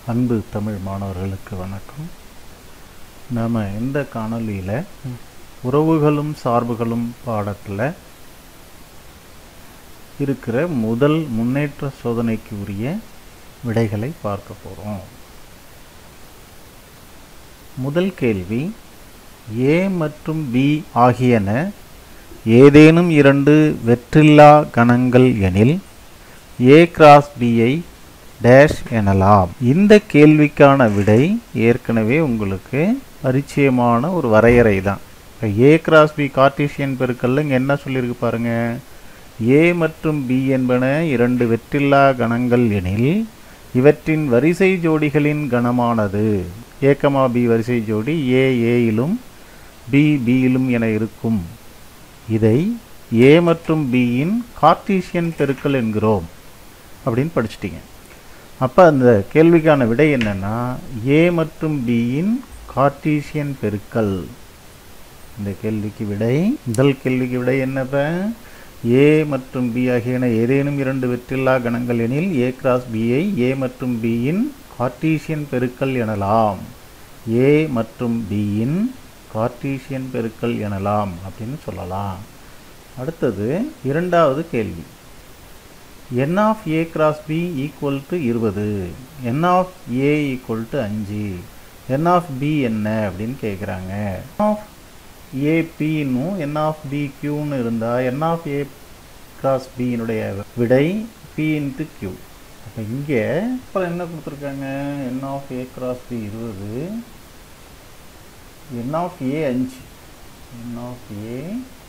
அன்பு தமிழ் மாணவர்களுக்கு வணக்கம். நாம் இந்த காணொளியில் உறவுகளும் சார்புகளும் பாடத்தில் இருக்கிற முதல் முன்னேற்ற சோதனைக்கு உரிய விடைகளை பார்க்க போகிறோம். முதல் கேள்வி, A மற்றும் B ஆகியன ஏதேனும் இரண்டு வெற்றில்லா கணங்கள் எனில் A கிராஸ் Bஐ டேஷ் எனலாம். இந்த கேள்விக்கான விடை ஏற்கனவே உங்களுக்கு பரிச்சயமான ஒரு வரையறை தான். இப்போ A கிராஸ் B கார்ட்டீசியன் பெருக்கல்ல இங்கே என்ன சொல்லியிருக்கு பாருங்க. A மற்றும் B என்பன இரண்டு வெற்றில்லா கணங்கள் எனில் இவற்றின் வரிசை ஜோடிகளின் கணமானது A, B வரிசை ஜோடி A Aயிலும் B Bயிலும் என இருக்கும். இதை A மற்றும் Bயின் கார்ட்டீசியன் பெருக்கல் என்கிறோம் அப்படின்னு படிச்சிட்டிங்க. அப்போ அந்த கேள்விக்கான விடை என்னன்னா A மற்றும் Bயின் கார்ட்டீசியன் பெருக்கல். இந்த கேள்விக்கு விடை, முதல் கேள்விக்கு விடை என்னப்ப, A மற்றும் B ஆகியன ஏதேனும் இரண்டு வெற்றில்லா கணங்கள் எனில் A கிராஸ் Bஐ A மற்றும் Bயின் கார்ட்டீசியன் பெருக்கல் எனலாம். A மற்றும் Bயின் கார்ட்டீசியன் பெருக்கல் எனலாம் அப்படின்னு சொல்லலாம். அடுத்தது இரண்டாவது கேள்வி, n of A cross B equal to 20, n of A equal to 5, n of B என்ன அப்படின்னு கேட்குறாங்க. n of A Pன்னும் n of B Qன்னு இருந்தால் n of A cross B னுடைய விடை P into Q. அப்போ இங்கே இப்போ என்ன கொடுத்துருக்காங்க, n of A cross B 20, n of A 5, n of A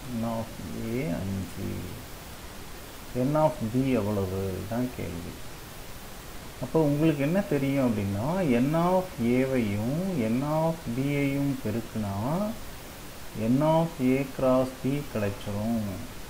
5, n of B எவ்வளவு தான் கேள்வி. அப்போ உங்களுக்கு என்ன தெரியும் அப்படின்னா n of Aவையும் n of Bயையும் பெருக்குனா n of A cross B கிடைச்சிரும்.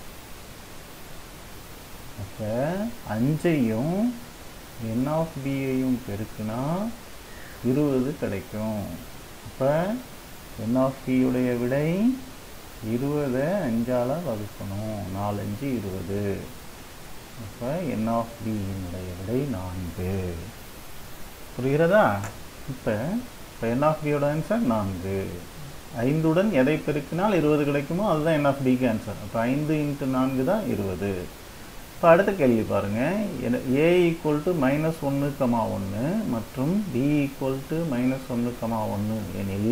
அப்போ 5ஐயும் n of Bயையும் பெருக்குனா 20 கிடைக்கும். அப்போ n of B உடைய விடை 20 5ஆல் வகுக்கணும். 4 5 20. அப்போ n of B னுடைய விடை 4. புரிகிறதா? இப்போ n of B யோட ஆன்சர் 4. 5உடன் எதை பெருக்கினால் 20 கிடைக்குமோ அதுதான் n of Bக்கு ஆன்சர். அப்போ 5 × 4 தான் 20. இப்போ அடுத்த கேள்வி பாருங்கள். A ஈக்குவல் டு -1, 1 மற்றும் B ஈக்குவல் டு -1, 1 எனில்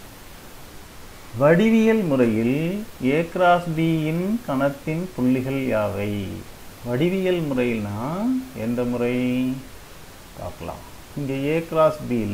வடிவியல் முறையில் A கிராஸ் Bயின் கணத்தின் புள்ளிகள் யாவை? வடிவியல் முறையில்னா எந்த முறை பார்க்கலாம். இங்கே A கிராஸ் Bயில்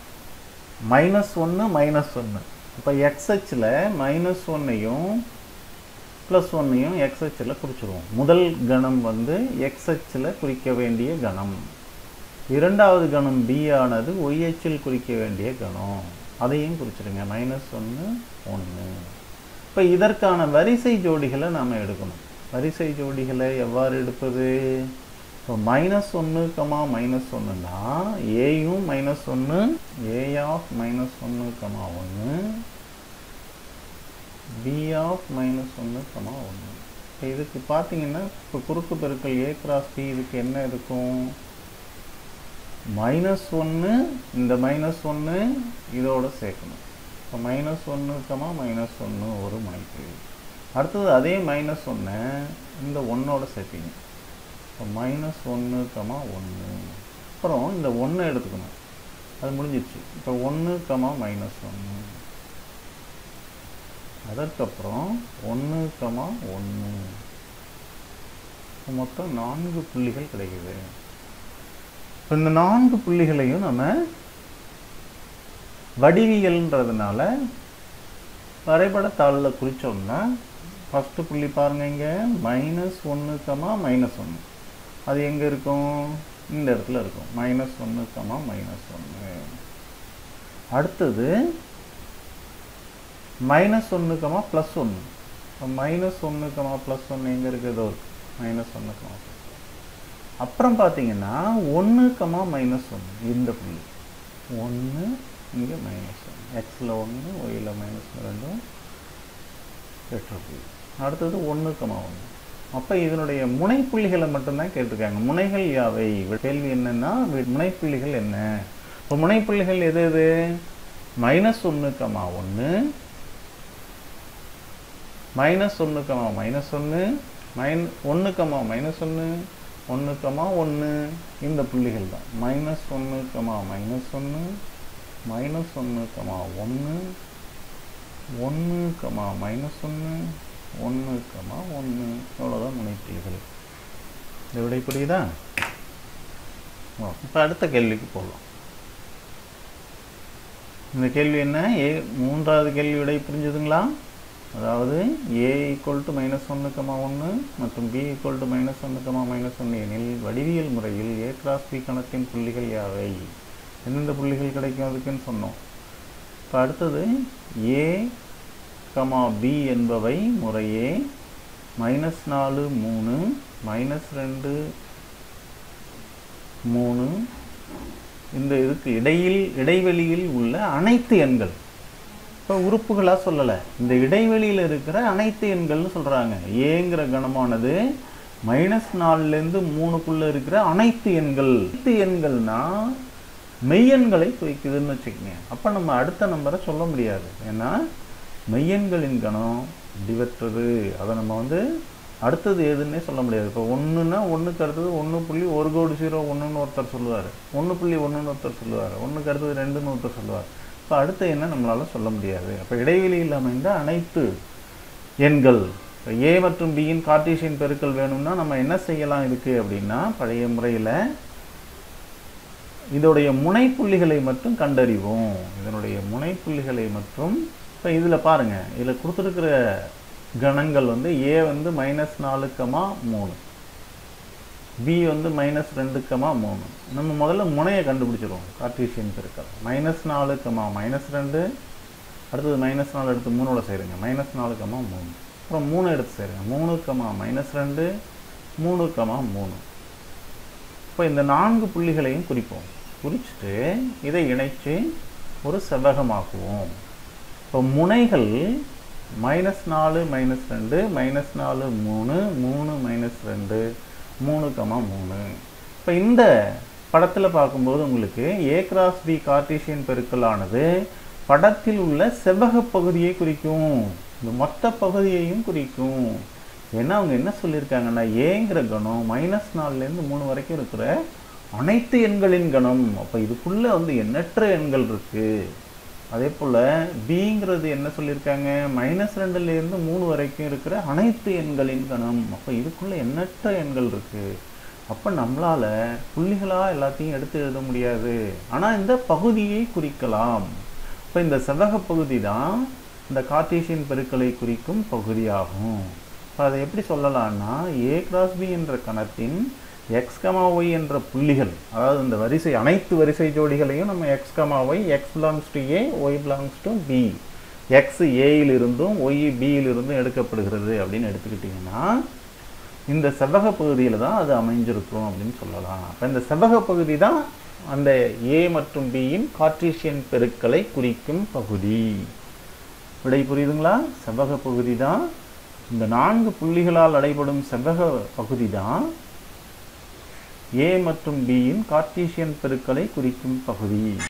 -1 -1, அப்போ x அச்சில் -1ஐயும் +1ஐயும் x அச்சில் குறிச்சிடுவோம். முதல் கணம் வந்து x அச்சில் குறிக்க வேண்டிய கணம், இரண்டாவது கணம் B ஆனது y அச்சில் குறிக்க வேண்டிய கணம், அதையும் குறிச்சிடுங்க. -1 1. இப்போ இதற்கான வரிசை ஜோடிகளை நாம் எடுக்கணும். வரிசை ஜோடிகளை எவ்வாறு எடுப்பது? இப்போ -1, -1னா ஏயும் -1, A of -1, 1, B of -1, 1. இப்போ இதுக்கு பார்த்தீங்கன்னா இப்போ குறுக்கு பெருக்கல் A கிராஸ் B இதுக்கு என்ன இருக்கும்? -1 இந்த -1 இதோட சேர்க்கணும். இப்போ -1, -1 ஒரு முனைக்கு. அடுத்தது அதே -1 இந்த 1ஓட சேர்ப்பீங்க. இப்போ -1, 1. அப்புறம் இந்த 1 எடுத்துக்கணும், அது முடிஞ்சிடுச்சு. இப்போ 1, -1. அதற்கப்புறம் 1, 1. மொத்தம் 4 புள்ளிகள் கிடைக்குது. இப்போ இந்த 4 புள்ளிகளையும் நம்ம வடிவியல்ன்றதுனால வரைபடத்தாளில் குறித்தோம்னா ஃபஸ்ட்டு புள்ளி பாருங்கள், இங்கே -1, -1. அது எங்கே இருக்கும்? இந்த இடத்துல இருக்கும். -1, -1. அடுத்தது -1, +1. -1, +1 எங்கே இருக்குதோ -1, அப்புறம் பார்த்தீங்கன்னா 1, -1 இந்த புள்ளி 1 இங்கே -1, எக்ஸில் 1 ஒயில் -2 புள்ளி. அடுத்தது 1, 1. அப்போ இதனுடைய முனைப்புள்ளிகளை மட்டும்தான் கேட்டிருக்காங்க. முனைகள் யாவை? கேள்வி என்னன்னா முனைப்புள்ளிகள் என்ன? இப்போ முனைப்புள்ளிகள் எது எது? -1, -1, -1, -1, 1, 1, 1 இந்த புள்ளிகள் தான். -1, -1, -1, 1, 1, -1, 1 இவ்வளோதான் முனைப்புள்ளிகள். இந்த விடை புரியுதா? இப்போ அடுத்த கேள்விக்கு போகலாம். இந்த கேள்வி என்ன? மூன்றாவது கேள்வி விடை புரிஞ்சுதுங்களா? அதாவது a = -1, 1 மற்றும் b = -1, -1 எனில் வடிவியல் முறையில் a × b கணத்தின் புள்ளிகள் யாவை? எந்தெந்த புள்ளிகள் கிடைக்கும் அதுக்குன்னு சொன்னோம். இப்போ அடுத்தது a, b என்பவை முறையே -4, 3, -2, 3 இந்த இதுக்கு இடைவெளியில் உள்ள அனைத்து எண்கள். இப்போ உறுப்புகளாக சொல்லலை, இந்த இடைவெளியில் இருக்கிற அனைத்து எண்கள்னு சொல்கிறாங்க. ஏங்கிற கணமானது -4லேருந்து 3க்குள்ளே இருக்கிற அனைத்து எண்கள். அனைத்து எண்கள்னா மெய்யெண்களை குறிக்குதுன்னு வச்சுக்கோங்க. அப்போ நம்ம அடுத்த நம்பரை சொல்ல முடியாது. ஏன்னா மெய்யெண்களின் கணம் முடிவற்றது. அதை நம்ம அடுத்தது எதுன்னே சொல்ல முடியாது. இப்போ 1ன்னா 1க்கு அடுத்தது 1.101 ஒருத்தர் சொல்லுவார், 1.1 ஒருத்தர் சொல்லுவார், 1க்கு அடுத்தது 2ன்னு ஒருத்தர் சொல்லுவார். இப்போ அடுத்த எண்ணை நம்மளால் சொல்ல முடியாது. அப்போ இடைவெளியில் அமைந்த அனைத்து எண்கள். இப்போ ஏ மற்றும் பியின் கார்ட்டீசியன் பெருக்கல் வேணும்னா நம்ம என்ன செய்யலாம் இதுக்கு அப்படின்னா, பழைய முறையில் இதோடைய முனைப்புள்ளிகளை மட்டும் கண்டறிவோம். இதனுடைய முனைப்புள்ளிகளை மட்டும். இப்போ இதில் பாருங்கள், இதில் கொடுத்துருக்கிற கணங்கள் ஏ -4, 3, பி -2, 3. நம்ம முதல்ல முனையை கண்டுபிடிச்சிருவோம். கார்ட்டீசியன் பெருக்கல் -4, -2, அடுத்தது -4 எடுத்து 3ஓட சேருங்க, -4, 3. அப்புறம் 3 எடுத்து சேருங்க, 3, -2, 3, 3. இப்போ இந்த 4 புள்ளிகளையும் குறிப்போம். குறிச்சிட்டு இதை இணைச்சு ஒரு செவ்வகமாக்குவோம். இப்போ முனைகள் -4, -2, -4, 3, 3, -2, 3, 3. இப்போ இந்த படத்தில் பார்க்கும்போது உங்களுக்கு a × b கார்ட்டீசியன் பெருக்கலானது படத்தில் உள்ள செவ்வக பகுதியை குறிக்கும், இந்த மொத்த பகுதியையும் குறிக்கும். ஏன்னா அவங்க என்ன சொல்லியிருக்காங்கன்னா, ஏங்கிற கணம் -4லேருந்து 3 வரைக்கும் இருக்கிற அனைத்து எண்களின் கணம். அப்போ இதுக்குள்ளே எண்ணற்ற எண்கள் இருக்குது. அதே போல் பிங்கிறது என்ன சொல்லியிருக்காங்க, -2லேருந்து 3 வரைக்கும் இருக்கிற அனைத்து எண்களின் கணம். அப்போ இதுக்குள்ளே எண்ணற்ற எண்கள் இருக்குது. அப்போ நம்மளால் புள்ளிகளாக எல்லாத்தையும் எடுத்து எழுத முடியாது, ஆனால் இந்த பகுதியை குறிக்கலாம். இப்போ இந்த செவ்வக பகுதி தான் இந்த கார்ட்டீசியன் பெருக்கலை குறிக்கும் பகுதியாகும். இப்போ அதை எப்படி சொல்லலாம்னா, a × b என்ற கணத்தின் x, y என்ற புள்ளிகள், அதாவது இந்த வரிசை அனைத்து வரிசை ஜோடிகளையும் நம்ம x, y, x belongs to a, y belongs to b, x a-லிருந்தும் y b-லிருந்தும் எடுக்கப்படுகிறது அப்படின்னு எடுத்துக்கிட்டிங்கன்னா, இந்த செவ்வக பகுதியில் தான் அது அமைஞ்சிருக்கும் அப்படின்னு சொல்லலாம். அப்போ இந்த செவ்வக பகுதி தான் அந்த a மற்றும் b-யின் கார்ட்டீசியன் பெருக்கலை குறிக்கும் பகுதி. விடை புரியுதுங்களா? செவ்வக பகுதி தான், இந்த 4 புள்ளிகளால் அடைபடும் செவ்வக பகுதி தான் a மற்றும் b-யின் கார்ட்டீசியன் பெருக்கலை குறிக்கும் பகுதி.